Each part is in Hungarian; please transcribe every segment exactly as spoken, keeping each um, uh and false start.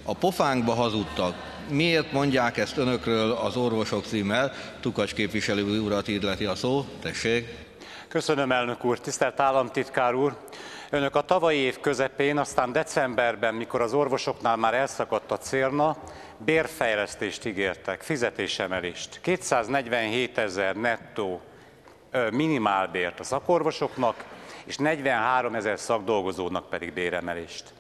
A pofánkba hazudtak. Miért mondják ezt önökről az orvosok címmel? Tukacs képviselő urat illeti a szó. Tessék. Köszönöm, elnök úr. Tisztelt államtitkár úr! Önök a tavalyi év közepén, aztán decemberben, mikor az orvosoknál már elszakadt a célna, bérfejlesztést ígértek, fizetésemelést. kétszáznegyvenhétezer nettó minimálbért a szakorvosoknak, és negyvenháromezer szakdolgozónak pedig béremelést.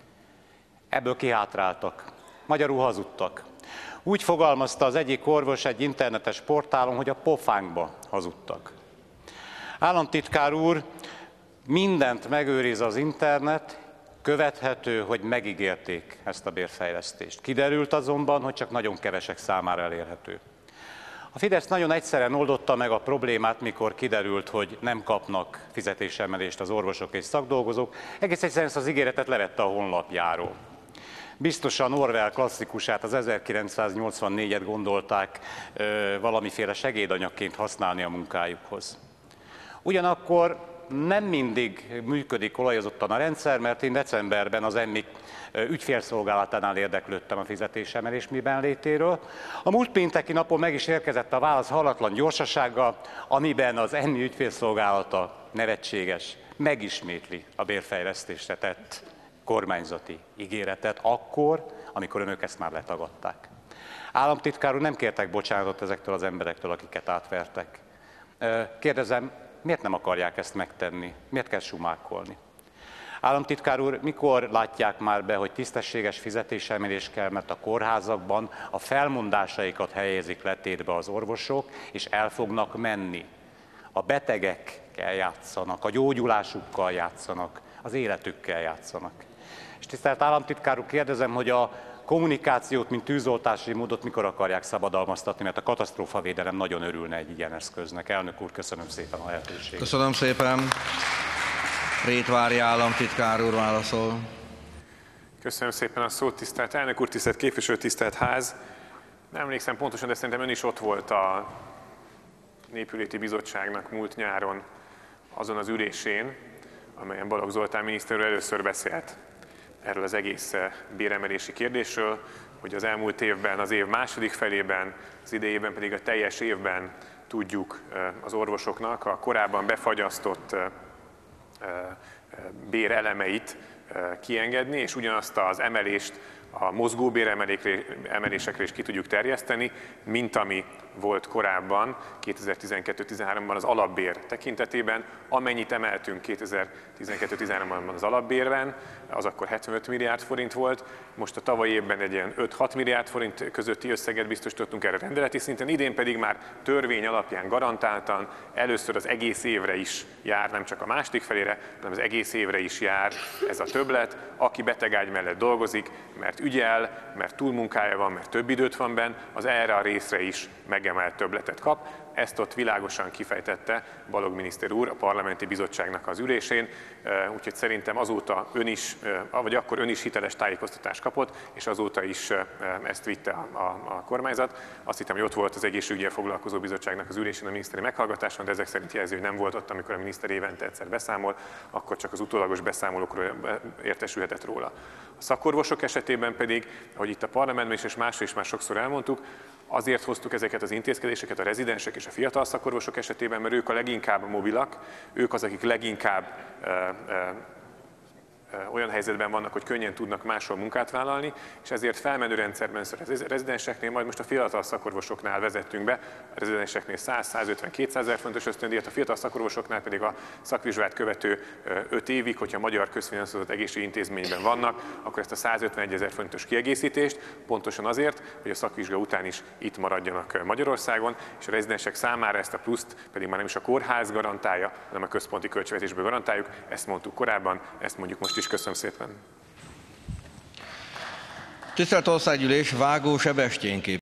Ebből kihátráltak, magyarul hazudtak. Úgy fogalmazta az egyik orvos egy internetes portálon, hogy a pofánkba hazudtak. Államtitkár úr, mindent megőriz az internet, követhető, hogy megígérték ezt a bérfejlesztést. Kiderült azonban, hogy csak nagyon kevesek számára elérhető. A Fidesz nagyon egyszerűen oldotta meg a problémát, mikor kiderült, hogy nem kapnak fizetésemelést az orvosok és szakdolgozók. Egész egyszerűen ezt az ígéretet levette a honlapjáról. Biztosan Orwell klasszikusát, az ezerkilencszáznyolcvannégyet gondolták ö, valamiféle segédanyagként használni a munkájukhoz. Ugyanakkor nem mindig működik olajozottan a rendszer, mert én decemberben az EMMI ügyfélszolgálatánál érdeklődtem a fizetésemelés miben létéről. A múlt pénteki napon meg is érkezett a válasz hallatlan gyorsasággal, amiben az EMMI ügyfélszolgálata nevetséges, megismétli a bérfejlesztésre tett kormányzati ígéretet akkor, amikor önök ezt már letagadták. Államtitkár úr, nem kértek bocsánatot ezektől az emberektől, akiket átvertek. Kérdezem, miért nem akarják ezt megtenni? Miért kell sumákolni? Államtitkár úr, mikor látják már be, hogy tisztességes fizetésemelés kell, mert a kórházakban a felmondásaikat helyezik letétbe az orvosok, és el fognak menni. A betegekkel játszanak, a gyógyulásukkal játszanak, az életükkel játszanak. És tisztelt államtitkár úr, kérdezem, hogy a kommunikációt, mint tűzoltási módot mikor akarják szabadalmaztatni, mert a katasztrófavédelem nagyon örülne egy ilyen eszköznek. Elnök úr, köszönöm szépen a lehetőséget. Köszönöm szépen. Rétvári államtitkár úr válaszol. Köszönöm szépen a szót, tisztelt elnök úr, tisztelt képviselő, tisztelt ház. Nem emlékszem pontosan, de szerintem ön is ott volt a Népjóléti Bizottságnak múlt nyáron azon az ülésén, amelyen Balogh Zoltán miniszter úr először beszélt erről az egész béremelési kérdésről, hogy az elmúlt évben, az év második felében, az idejében pedig a teljes évben tudjuk az orvosoknak a korábban befagyasztott bérelemeit kiengedni, és ugyanazt az emelést a mozgóbéremelésekre is ki tudjuk terjeszteni, mint ami volt korábban kétezer-tizenkettő tizenháromban az alapbér tekintetében. Amennyit emeltünk kétezer-tizenkettő tizenháromban az alapbérben, az akkor hetvenöt milliárd forint volt, most a tavalyi évben egy ilyen öt-hat milliárd forint közötti összeget biztosítottunk erre rendeleti szinten, idén pedig már törvény alapján garantáltan először az egész évre is jár, nem csak a második felére, hanem az egész évre is jár ez a többlet, aki betegágy mellett dolgozik, mert ügyel, mert túlmunkája van, mert több időt van benn, az erre a részre is megemelt többletet kap. Ezt ott világosan kifejtette Balogh miniszter úr a parlamenti bizottságnak az ülésén, úgyhogy szerintem azóta ön is, vagy akkor ön is hiteles tájékoztatást kapott, és azóta is ezt vitte a, a, a kormányzat. Azt hittem, hogy ott volt az egészségügyel foglalkozó bizottságnak az ülésén a miniszteri meghallgatáson, de ezek szerint jelzi, hogy nem volt ott, amikor a miniszter évente egyszer beszámol, akkor csak az utólagos beszámolókról értesülhetett róla. A szakorvosok esetében pedig, ahogy itt a parlamentben is és máshol is már sokszor elmondtuk, azért hoztuk ezeket az intézkedéseket a rezidensek és a fiatal szakorvosok esetében, mert ők a leginkább mobilak, ők az, akik leginkább e, e, olyan helyzetben vannak, hogy könnyen tudnak máshol munkát vállalni, és ezért felmenő rendszerben a rezidenseknél, majd most a fiatal szakorvosoknál vezettünk be, a rezidenseknél száz-százötven-kétszázezer fontos ösztöndíjat, a fiatal szakorvosoknál pedig a szakvizsgát követő öt évig, hogyha magyar közfinanszírozott egészségügyi intézményben vannak, akkor ezt a százötvenegy ezer fontos kiegészítést, pontosan azért, hogy a szakvizsga után is itt maradjanak Magyarországon, és a rezidensek számára ezt a pluszt pedig már nem is a kórház garantálja, hanem a központi költségvetésből garantáljuk, ezt mondtuk korábban, ezt mondjuk most is. Köszönöm szépen. Tisztelt Országgyűlés, Vágó Sebestyén kép